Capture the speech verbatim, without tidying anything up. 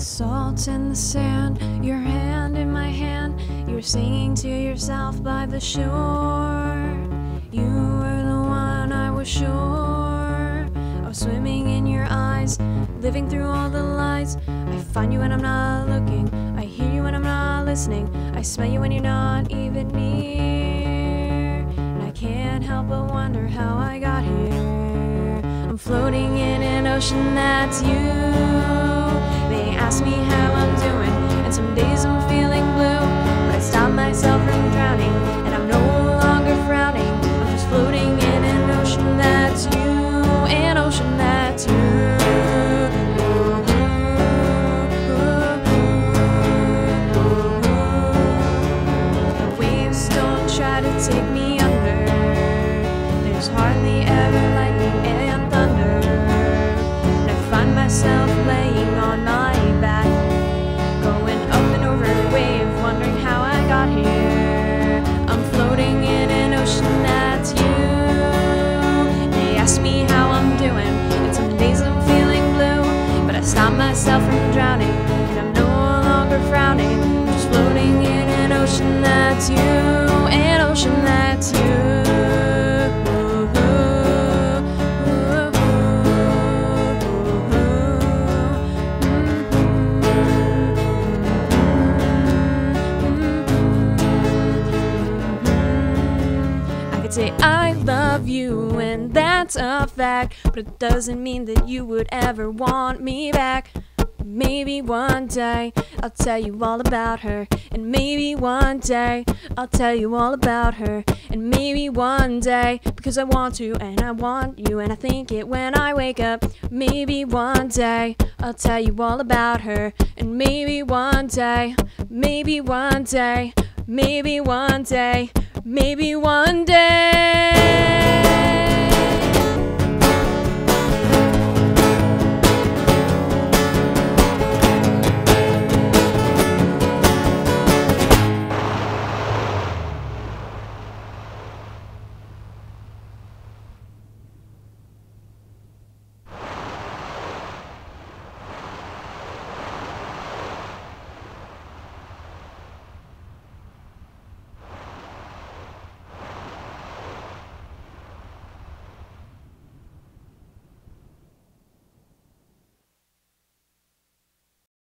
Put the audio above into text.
Salt in the sand, your hand in my hand. You were singing to yourself by the shore. You were the one, I was sure. I was swimming in your eyes, living through all the lies. I find you when I'm not looking, I hear you when I'm not listening. I smell you when you're not even near. And I can't help but wonder how I got here. I'm floating in an ocean that's you. They ask me how I'm doing, and some days I'm feeling blue, but I stop myself from drowning, and I'm no longer frowning. I'm just floating in an ocean that's you, an ocean that's you. The waves don't try to take me under. There's hardly ever lightning and thunder, and I find myself laying on my back, going up and over a wave, wondering how I got here. I'm floating in an ocean that's you. They ask me how I'm doing, and some days I'm feeling blue, but I stop myself from drowning, and I'm no longer frowning. I'm just floating in an ocean that's you, an ocean that's you. Say I love you, and that's a fact, but it doesn't mean that you would ever want me back. Maybe one day I'll tell you all about her, and maybe one day I'll tell you all about her, and maybe one day, because I want to and I want you and I think it when I wake up. Maybe one day I'll tell you all about her, and maybe one day, maybe one day, maybe one day, maybe one day.